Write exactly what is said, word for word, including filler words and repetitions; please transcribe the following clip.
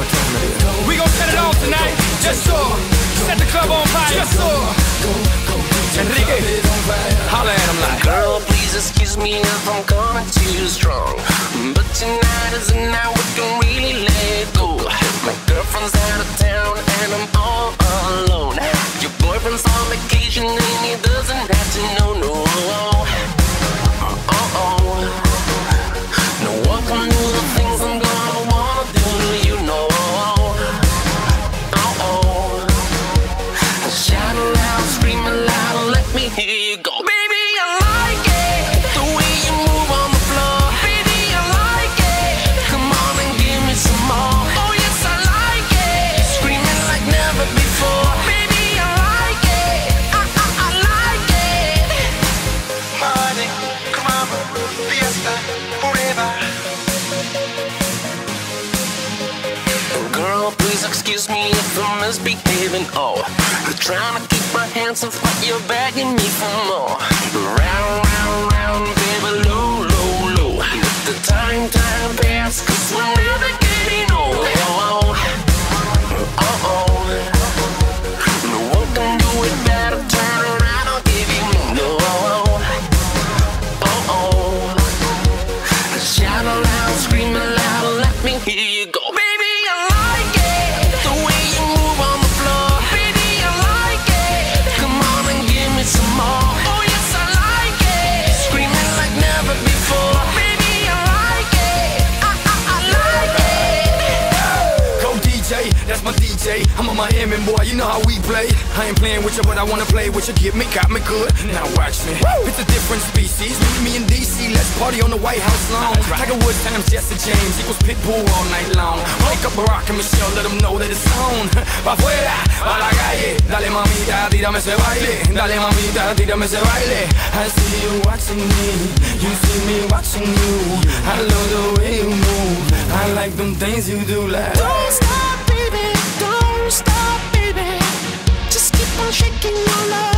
what time it is. We gon' set it off tonight. Yes, sir. Set the club on fire. Yes, sir. Enrique, holla at him like, girl, please excuse me if I'm coming too strong, but tonight is the night we can really let go. My girlfriend's out of town and I'm all alone. Your boyfriend's on vacation and he doesn't have to know, no. Uh-oh. No one can do the things I'm gonna wanna do to you, know. Uh-oh. Shout aloud, scream aloud, let me hear you go. Baby, I like it, the way you move on the floor. Baby, I like it, come on and give me some more. Oh yes, I like it, screaming like never before. Baby, I like it, I, I, I like it. Party, come on, fiesta, forever. Girl, please excuse me if I'm misbehaving. Oh, I'm trying to keep my hands off, but you're begging me for more. Round, round, round, baby, low, low, low. Let the time, time pass, cause we're never getting old. Uh-oh. No one can do it better. Turn around, I'll give you no. Uh-oh. Shout aloud, scream aloud, let me hear you go. Baby, I like it, the way you move on the floor. Baby, I like it, come on and give me some more. Oh yes, I like it, screaming like never before. Baby, I like it, I, I, I like it. go D J, that's my D J. I'm a Miami boy, you know how we play. I ain't playing with you, but I wanna play with you. Get me, got me good, now watch me. Woo! It's a different species, meet me in D C. Let's party on the White House lawn. Right. Tiger Woods times Jesse James equals Pitbull all night long. Wake up Barack and Michelle, let them know that it's on. Pa' afuera, pa' la calle. Dale mamita, tírame ese baile. Dale mamita, tírame ese baile. I see you watching me, you see me watching you. I love the way you move, I like them things you do like. Don't stop, baby, don't stop, baby. Just keep on shaking your love.